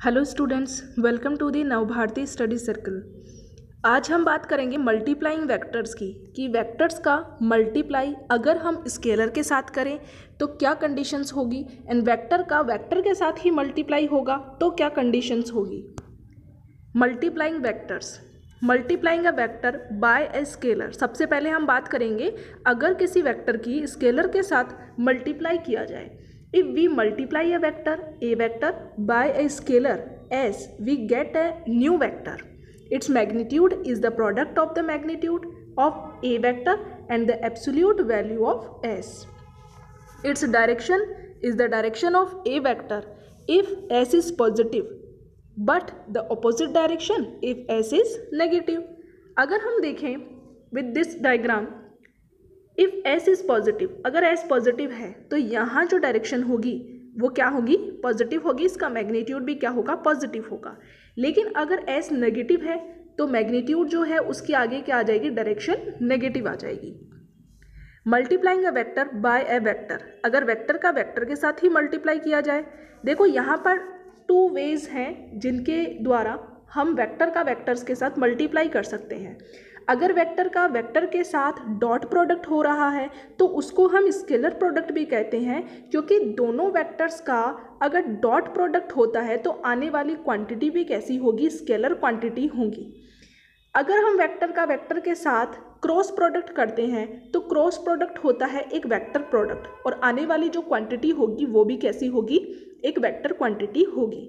Hello students, welcome to the Navbharati study circle. आज हम बात करेंगे मल्टीप्लाइंग वेक्टर्स की कि वेक्टर्स का मल्टीप्लाई अगर हम स्केलर के साथ करें तो क्या कंडीशंस होगी, एंड वेक्टर का वेक्टर के साथ ही मल्टीप्लाई होगा तो क्या कंडीशंस होगी। Multiplying vectors, multiplying a vector by a scalar. सबसे पहले हम बात करेंगे अगर किसी वेक्टर की स्केलर के साथ मल्टीप्लाई किया जाए। If we multiply a vector by a scalar s, we get a new vector. Its magnitude is the product of the magnitude of a vector and the absolute value of s. Its direction is the direction of a vector if s is positive, but the opposite direction if s is negative. अगर हम देखें with this diagram, if S is positive, अगर S positive है तो यहाँ जो direction होगी वो क्या होगी, पॉजिटिव होगी। इसका मैग्नीट्यूड भी क्या होगा, पॉजिटिव होगा। लेकिन अगर एस नेगेटिव है तो मैग्नीट्यूड जो है उसकी आगे क्या आ जाएगी, डायरेक्शन नेगेटिव आ जाएगी। Multiplying a vector by a vector, अगर वेक्टर का वेक्टर के साथ ही मल्टीप्लाई किया जाए। देखो यहाँ पर टू वेज हैं जिनके द्वारा हम वेक्टर का वेक्टर्स के साथ मल्टीप्लाई कर सकते हैं। अगर वेक्टर का वेक्टर के साथ डॉट प्रोडक्ट हो रहा है तो उसको हम स्केलर प्रोडक्ट भी कहते हैं, क्योंकि दोनों वेक्टर्स का अगर डॉट प्रोडक्ट होता है तो आने वाली क्वांटिटी भी कैसी होगी, स्केलर क्वांटिटी होगी। अगर हम वेक्टर का वेक्टर के साथ क्रॉस प्रोडक्ट करते हैं तो क्रॉस प्रोडक्ट होता है एक वेक्टर प्रोडक्ट, और आने वाली जो क्वांटिटी होगी वो भी कैसी होगी, एक वेक्टर क्वांटिटी होगी।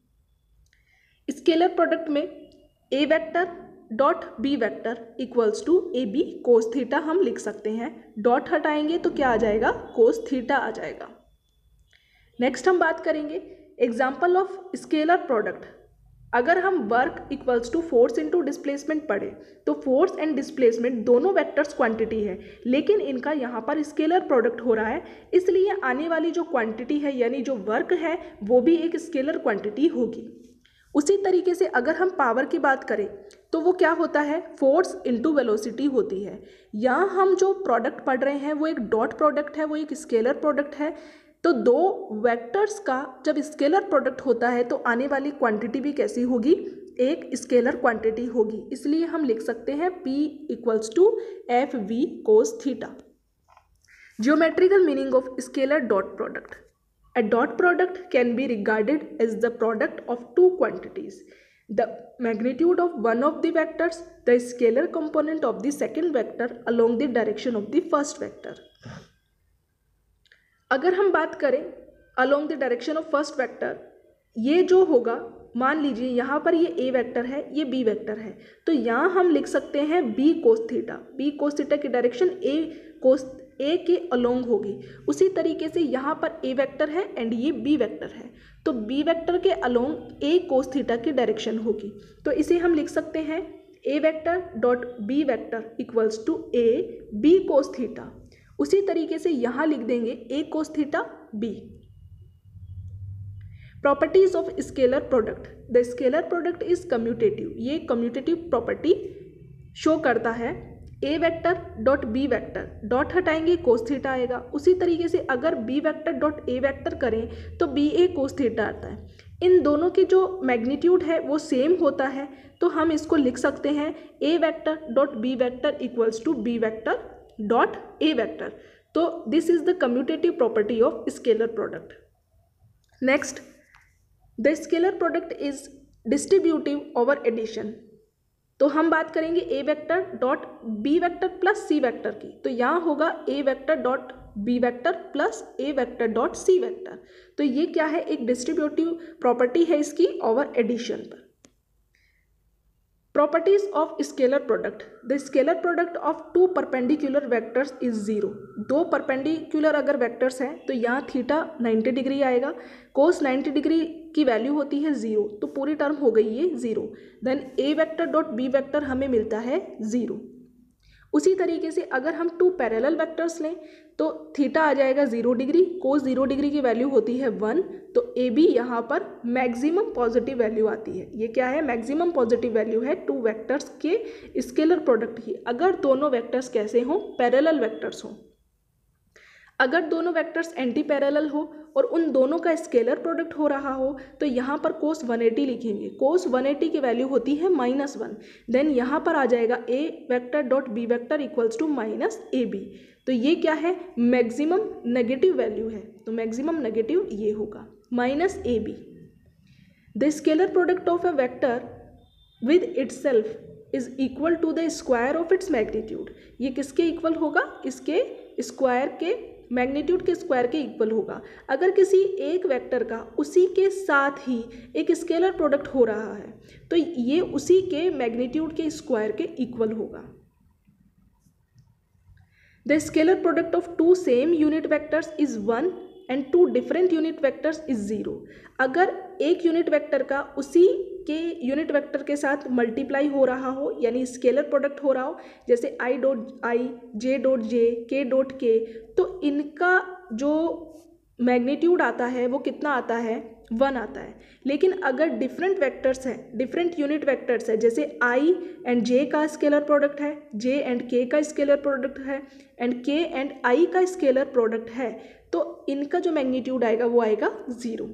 स्केलर प्रोडक्ट में A vector dot B vector equals to A B cos theta हम लिख सकते हैं। डॉट हटाएंगे तो क्या आ जाएगा, कोस थीटा आ जाएगा। नेक्स्ट हम बात करेंगे एग्जाम्पल ऑफ स्केलर प्रोडक्ट। अगर हम work equals to force into displacement पढ़े तो फोर्स एंड डिस्प्लेसमेंट दोनों वेक्टर्स क्वांटिटी है, लेकिन इनका यहाँ पर स्केलर प्रोडक्ट हो रहा है, इसलिए आने वाली जो क्वांटिटी है यानी जो वर्क है वो भी एक स्केलर क्वांटिटी होगी। उसी तरीके से अगर हम पावर की बात करें तो वो क्या होता है, फोर्स इनटू वेलोसिटी होती है। यहाँ हम जो प्रोडक्ट पढ़ रहे हैं वो एक डॉट प्रोडक्ट है, वो एक स्केलर प्रोडक्ट है। तो दो वेक्टर्स का जब स्केलर प्रोडक्ट होता है तो आने वाली क्वांटिटी भी कैसी होगी, एक स्केलर क्वांटिटी होगी। इसलिए हम लिख सकते हैं P equals to F V cos theta. Geometrical meaning of scalar dot product. A dot product can be regarded as the product of two quantities, the magnitude of one of the vectors, the scalar component of the second vector along the direction of the first vector. अगर हम बात करें along the direction of first vector, ये जो होगा, मान लीजिए यहाँ पर ये a वेक्टर है, ये b वेक्टर है, तो यहाँ हम लिख सकते हैं b cos theta. b cos theta की डायरेक्शन a के अलोंग होगी। उसी तरीके से यहाँ पर a वेक्टर है एंड ये b वेक्टर है, तो b वेक्टर के अलोंग a कोस थीटा की डायरेक्शन होगी। तो इसे हम लिख सकते हैं a vector dot b vector equals to a b cos theta. उसी तरीके से यहाँ लिख देंगे a cos theta b। Properties of scalar product. The scalar product is commutative, ये कम्यूटेटिव प्रॉपर्टी शो करता है। A vector dot B vector, dot हटाएंगे कोस थीटा आएगा। उसी तरीके से अगर B vector dot A vector करें तो बी ए कोस थीटा आता है। इन दोनों की जो मैग्नीट्यूड है वो सेम होता है, तो हम इसको लिख सकते हैं A vector dot B vector equals to B vector dot A vector. तो this is the commutative property of scalar product. Next, the scalar product is distributive over addition. तो हम बात करेंगे A vector dot B vector plus C vector की, तो यहाँ होगा A vector dot B vector plus A vector dot C vector. तो ये क्या है, एक डिस्ट्रीब्यूटिव प्रॉपर्टी है इसकी ओवर एडिशन पर। Properties of scalar product. The scalar product of two perpendicular vectors is zero. दो परपेंडिकुलर अगर वेक्टर्स हैं तो यहाँ थीटा 90 डिग्री आएगा, कोस 90 डिग्री की वैल्यू होती है 0, तो पूरी टर्म हो गई ये 0। Then A vector dot B vector हमें मिलता है 0। उसी तरीके से अगर हम टू पैरेलल वेक्टर्स लें तो थीटा आ जाएगा 0 डिग्री, कोस 0 डिग्री की वैल्यू होती है 1, तो ए बी यहाँ पर मैक्सिमम पॉजिटिव वैल्यू आती है। ये क्या है, मैक्सिमम पॉजिटिव वैल्यू है टू वेक्टर्स के स्केलर प्रोडक्ट की, अगर दोनों वेक्टर्स कैसे हों, पैरेलल वेक्टर्स हों। अगर दोनों वेक्टर्स एंटी पैरेलल हो और उन दोनों का स्केलर प्रोडक्ट हो रहा हो तो यहाँ पर कोस 180 लिखेंगे। कोस 180 की वैल्यू होती है -1। देन यहाँ पर आ जाएगा a vector dot b vector equals to -ab। तो ये क्या है, मैक्सिमम नेगेटिव वैल्यू है, तो मैक्सिमम नेगेटिव ये होगा -ab। The scalar product of a vector with itself is equal to the square of its magnitude. ये किसके इक्वल होगा, इसके स्क्वायर के, मैग्नीट्यूड के स्क्वायर के इक्वल होगा। अगर किसी एक वेक्टर का उसी के साथ ही एक स्केलर प्रोडक्ट हो रहा है तो ये उसी के मैग्नीट्यूड के स्क्वायर के इक्वल होगा। The scalar product of two same unit vectors is 1 and two different unit vectors is 0। अगर एक यूनिट वेक्टर का उसी के यूनिट वेक्टर के साथ मल्टीप्लाई हो रहा हो यानी स्केलर प्रोडक्ट हो रहा हो, जैसे i dot I, j dot J, k dot K, तो इनका जो मैग्नीट्यूड आता है वो कितना आता है, 1 आता है। लेकिन अगर डिफरेंट वेक्टर्स हैं, डिफरेंट यूनिट वेक्टर्स है, जैसे i एंड j का स्केलर प्रोडक्ट है, j एंड k का स्केलर प्रोडक्ट है एंड k एंड i का स्केलर प्रोडक्ट है, तो इनका जो मैग्नीट्यूड आएगा वो आएगा 0।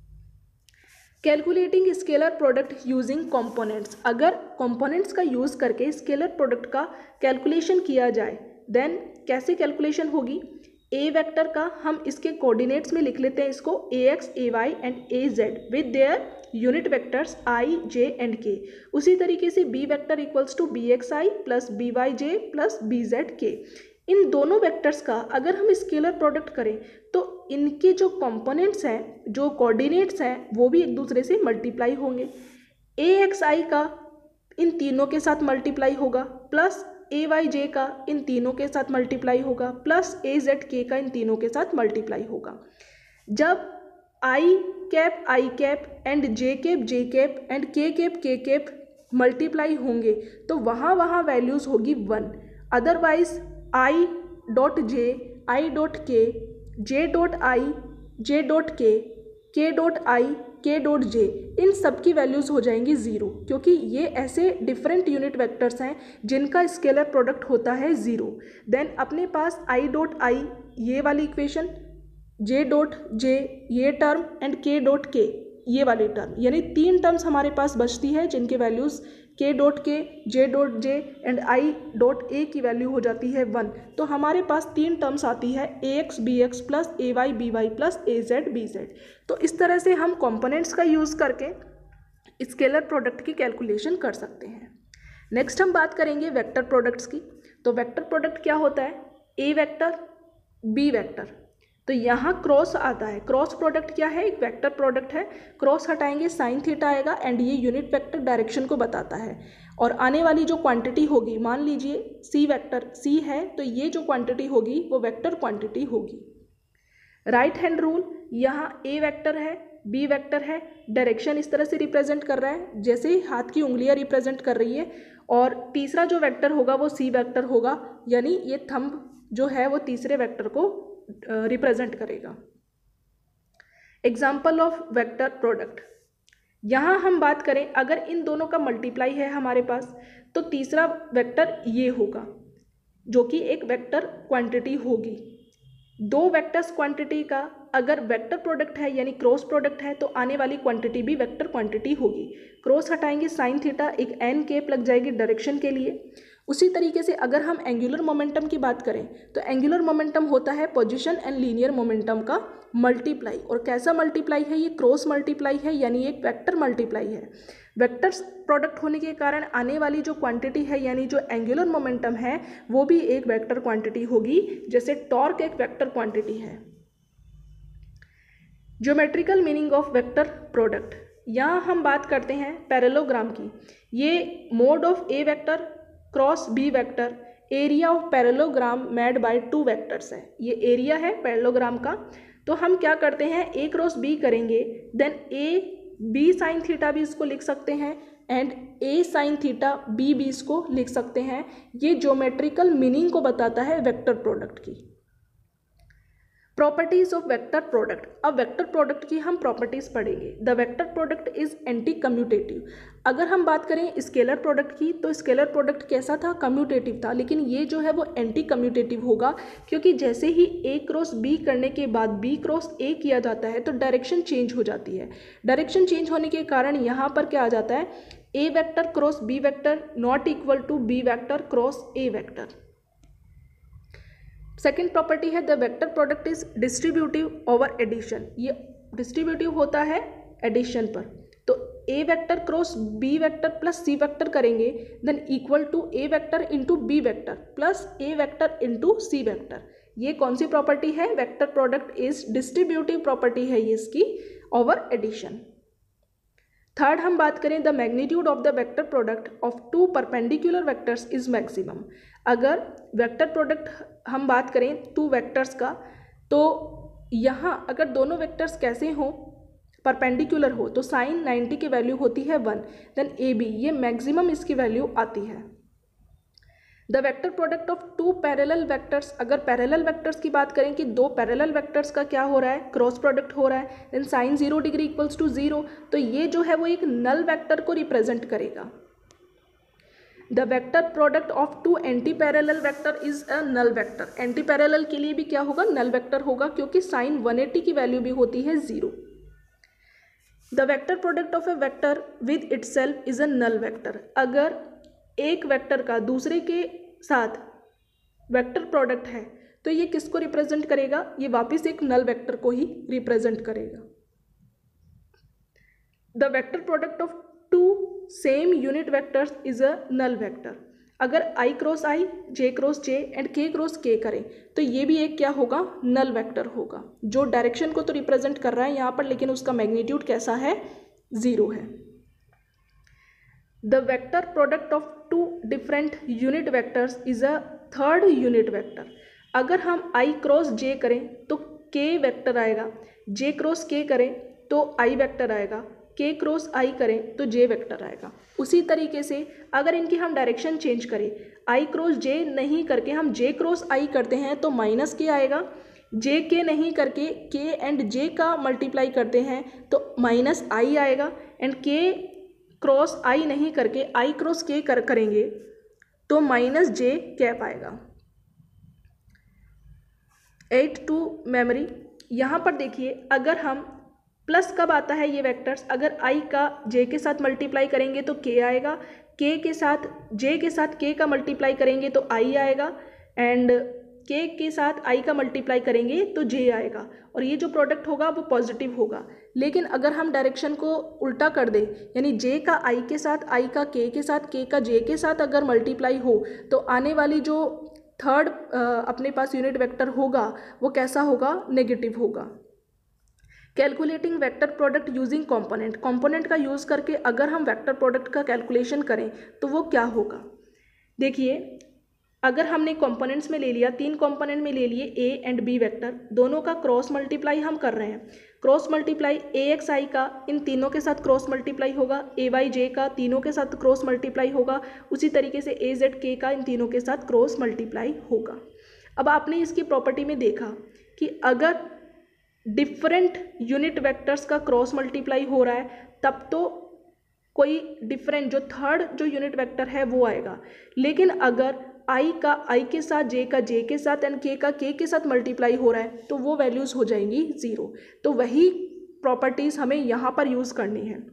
Calculating scalar product using components. अगर कंपोनेंट्स का यूज़ करके स्केलर प्रोडक्ट का कैलकुलेशन किया जाए देन कैसे कैलकुलेशन होगी, ए वेक्टर का हम इसके कोऑर्डिनेट्स में लिख लेते हैं इसको ax, ay and az with their unit vectors i, j and k। उसी तरीके से B vector equals to bxi plus byj plus bzk। इन दोनों वेक्टर्स का अगर हम स्केलर प्रोडक्ट करें तो इनके जो कंपोनेंट्स हैं, जो कोऑर्डिनेट्स हैं, वो भी एक दूसरे से मल्टीप्लाई होंगे। axi का इन तीनों के साथ मल्टीप्लाई होगा प्लस ayj का इन तीनों के साथ मल्टीप्लाई होगा प्लस azk का इन तीनों के साथ मल्टीप्लाई होगा। जब i cap and j cap and k cap multiply होंगे तो वहाँ वैल्यूज़ होगी 1। Otherwise i dot j, i dot k, j dot i, j dot k dot i, k dot j, इन सब की वैल्यूज़ हो जाएंगी 0, क्योंकि ये ऐसे डिफरेंट यूनिट वेक्टर्स हैं जिनका स्केलर प्रोडक्ट होता है 0। देन अपने पास i डॉट i ये वाली इक्वेशन, j डॉट j ये term and k dot k ये वाली टर्म, यानी 3 टर्म्स हमारे पास बचती है जिनके values k dot k, j dot j and i dot a की वैल्यू हो जाती है 1। तो हमारे पास 3 टर्म्स आती है ax bx plus ay by plus az bz। तो इस तरह से हम कंपोनेंट्स का यूज़ करके स्केलर प्रोडक्ट की कैलकुलेशन कर सकते हैं। नेक्स्ट हम बात करेंगे वेक्टर प्रोडक्ट्स की। तो वेक्टर प्रोडक्ट क्या होता है, a वेक्टर b वेक्टर, तो यहाँ क्रॉस आता है। क्रॉस प्रोडक्ट क्या है, एक वेक्टर प्रोडक्ट है। क्रॉस हटाएंगे साइन थीटा आएगा एंड ये यूनिट वेक्टर डायरेक्शन को बताता है। और आने वाली जो क्वांटिटी होगी, मान लीजिए सी वेक्टर, सी है तो ये जो क्वांटिटी होगी वो वेक्टर क्वांटिटी होगी। राइट हैंड रूल, यहाँ ए वेक्टर है, बी वेक्टर है, डायरेक्शन इस तरह से रिप्रेजेंट कर रहा है जैसे हाथ की उंगलियाँ रिप्रेजेंट कर रही है, और तीसरा जो वेक्टर होगा वो सी वेक्टर होगा, यानी ये थंब जो है वो तीसरे वेक्टर को रिप्रेजेंट करेगा। एग्जाम्पल ऑफ वेक्टर प्रोडक्ट, यहाँ हम बात करें अगर इन दोनों का मल्टीप्लाई है हमारे पास तो तीसरा वेक्टर ये होगा जो कि एक वेक्टर क्वांटिटी होगी। दो वेक्टर्स क्वांटिटी का अगर वेक्टर प्रोडक्ट है यानी क्रॉस प्रोडक्ट है तो आने वाली क्वांटिटी भी वेक्टर क्वांटिटी होगी। क्रॉस हटाएंगे साइन थीटा, एक एन केप लग जाएगी डायरेक्शन के लिए। उसी तरीके से अगर हम एंगुलर मोमेंटम की बात करें तो एंगुलर मोमेंटम होता है पोजीशन एंड लीनियर मोमेंटम का मल्टीप्लाई। और कैसा मल्टीप्लाई है, ये क्रॉस मल्टीप्लाई है यानी एक वेक्टर मल्टीप्लाई है। वेक्टर प्रोडक्ट होने के कारण आने वाली जो क्वांटिटी है यानी जो एंगुलर मोमेंटम है वो भी एक वेक्टर क्वांटिटी होगी, जैसे टॉर्क एक वेक्टर क्वांटिटी है। Geometrical meaning of vector product, यहाँ हम बात करते हैं पैरेललोग्राम की। ये mod of A vector cross B vector, area of parallelogram made by two vectors है। ये एरिया है पैरेललोग्राम का। तो हम क्या करते हैं, ए क्रॉस बी करेंगे, then A B sine theta भी इसको लिख सकते हैं and A sine theta B भी इसको लिख सकते हैं। ये ज्योमेट्रिकल मीनिंग को बताता है वेक्टर प्रोडक्ट की। Properties of vector product. अब वेक्टर प्रोडक्ट की हम प्रॉपर्टीज पढ़ेंगे। The vector product is anti commutative. अगर हम बात करें स्केलर प्रोडक्ट की तो स्केलर प्रोडक्ट कैसा था, कम्यूटेटिव था, लेकिन ये जो है वो एंटी कम्यूटेटिव होगा, क्योंकि जैसे ही ए क्रॉस बी करने के बाद बी क्रॉस ए किया जाता है तो डायरेक्शन चेंज हो जाती है। डायरेक्शन चेंज होने के कारण यहाँ पर क्या आ जाता है, A vector cross B vector not equal to B vector cross A vector. Second property है the vector product is distributive over addition. ये डिस्ट्रीब्यूटिव होता है एडिशन पर। तो A vector cross B vector plus C vector करेंगे then equal to A vector into B vector plus A vector into C vector. ये कौन सी property है, vector product is distributive property है ये इसकी ओवर एडिशन। थर्ड हम बात करें the magnitude of the vector product of two perpendicular vectors is maximum. अगर वेक्टर प्रोडक्ट हम बात करें टू वेक्टर्स का, तो यहाँ अगर दोनों वेक्टर्स कैसे हों, परपेंडिकुलर हो, तो साइन 90 की वैल्यू होती है 1, देन ए बी ये मैक्सिमम इसकी वैल्यू आती है। The vector product of two parallel vectors, अगर पैरेलल वेक्टर्स की बात करें कि दो पैरेलल वेक्टर्स का क्या हो रहा है, क्रॉस प्रोडक्ट हो रहा है, then sine 0 degree equals to 0, तो ये जो है वो एक नल वेक्टर को रिप्रेजेंट करेगा। The vector product of two anti parallel vector is a null vector. Anti parallel के लिए भी क्या होगा, नल वेक्टर होगा, क्योंकि साइन 180 की वैल्यू भी होती है 0। The vector product of A vector with itself is a null vector. अगर एक वेक्टर का दूसरे के साथ वेक्टर प्रोडक्ट है तो ये किसको रिप्रेजेंट करेगा, ये वापस एक नल वेक्टर को ही रिप्रेजेंट करेगा। The vector product of two same unit vectors is a null vector. अगर I cross I, J cross J and K cross K करें तो ये भी एक क्या होगा, नल वेक्टर होगा, जो डायरेक्शन को तो रिप्रेजेंट कर रहा है यहाँ पर, लेकिन उसका मैग्नीट्यूड कैसा है, 0 है। The vector product of two different unit vectors is a third unit vector. अगर हम आई क्रॉस जे करें तो के वेक्टर आएगा, जे क्रॉस के करें तो आई वेक्टर आएगा, के क्रॉस आई करें तो जे वेक्टर आएगा। उसी तरीके से अगर इनकी हम डायरेक्शन चेंज करें, आई क्रॉस जे नहीं करके हम जे क्रॉस आई करते हैं तो माइनस के आएगा, जे के नहीं करके के एंड जे का मल्टीप्लाई करते हैं तो माइनस आई आएगा, एंड के क्रॉस आई नहीं करके आई क्रॉस के करेंगे तो माइनस जे कैप आएगा। 8 टू मेमोरी। यहाँ पर देखिए अगर हम प्लस कब आता है ये वेक्टर्स, अगर आई का जे के साथ मल्टीप्लाई करेंगे तो के आएगा, के के साथ जे के साथ के का मल्टीप्लाई करेंगे तो आई आएगा, एंड के साथ आई का मल्टीप्लाई करेंगे तो जे आएगा, और ये जो प्रोडक्ट होगा वो पॉजिटिव होगा। लेकिन अगर हम डायरेक्शन को उल्टा कर दें, यानी जे का आई के साथ, आई का के साथ, के का जे के साथ अगर मल्टीप्लाई हो तो आने वाली जो थर्ड अपने पास यूनिट वेक्टर होगा वो कैसा होगा, नेगेटिव होगा। Calculating vector product using component. Component का यूज़ करके अगर हम वेक्टर प्रोडक्ट का कैलकुलेशन करें तो वो क्या होगा, देखिए अगर हमने कंपोनेंट्स में ले लिया, 3 कंपोनेंट में ले लिए ए एंड बी वेक्टर, दोनों का क्रॉस मल्टीप्लाई हम कर रहे हैं। Cross multiply A X I का इन तीनों के साथ क्रॉस मल्टीप्लाई होगा, ए वाई जे का तीनों के साथ क्रॉस मल्टीप्लाई होगा, उसी तरीके से ए जेड के का इन तीनों के साथ क्रॉस मल्टीप्लाई होगा। अब आपने इसकी प्रॉपर्टी में देखा कि अगर डिफरेंट यूनिट वेक्टर्स का क्रॉस मल्टीप्लाई हो रहा है तब तो कोई डिफरेंट जो थर्ड जो यूनिट वेक्टर है वो आएगा, लेकिन अगर आई का आई के साथ, जे का जे के साथ एंड के का के साथ मल्टीप्लाई हो रहा है तो वो वैल्यूज़ हो जाएंगी 0। तो वही प्रॉपर्टीज़ हमें यहाँ पर यूज़ करनी है।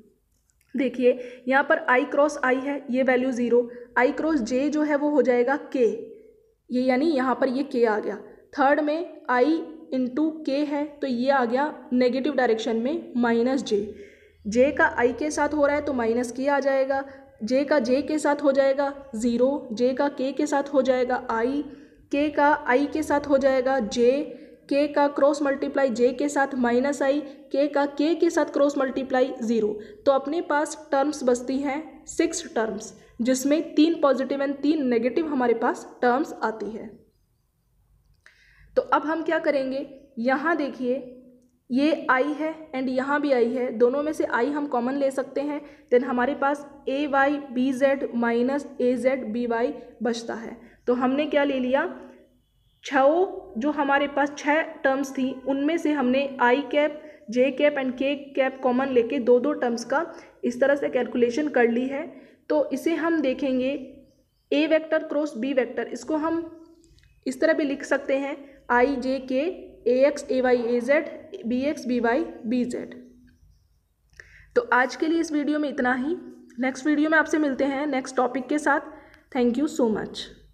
देखिए यहाँ पर आई क्रॉस आई है, ये वैल्यू 0, आई क्रॉस जे जो है वो हो जाएगा के, ये यानी यहाँ पर ये के आ गया। थर्ड में आई इंटू के है तो ये आ गया नेगेटिव डायरेक्शन में माइनस जे, जे का आई के साथ हो रहा है तो माइनस के आ जाएगा, जे का जे के साथ हो जाएगा 0, जे का के साथ हो जाएगा आई, के का आई के साथ हो जाएगा जे, के का क्रॉस मल्टीप्लाई जे के साथ माइनस आई, के का के साथ क्रॉस मल्टीप्लाई 0। तो अपने पास टर्म्स बचती हैं 6 टर्म्स, जिसमें 3 पॉजिटिव एंड 3 नेगेटिव हमारे पास टर्म्स आती है। तो अब हम क्या करेंगे, यहाँ देखिए ये आई है एंड यहाँ भी आई है, दोनों में से आई हम कॉमन ले सकते हैं, देन हमारे पास A Y B Z minus A Z B Y बचता है। तो हमने क्या ले लिया, जो हमारे पास 6 टर्म्स थी उनमें से हमने I cap, J cap and K cap common लेके दो दो टर्म्स का इस तरह से कैलकुलेशन कर ली है। तो इसे हम देखेंगे A vector cross B vector, इसको हम इस तरह भी लिख सकते हैं I J K A X A Y A Z B X B Y B Z. तो आज के लिए इस वीडियो में इतना ही। नेक्स्ट वीडियो में आपसे मिलते हैं नेक्स्ट टॉपिक के साथ। Thank you so much.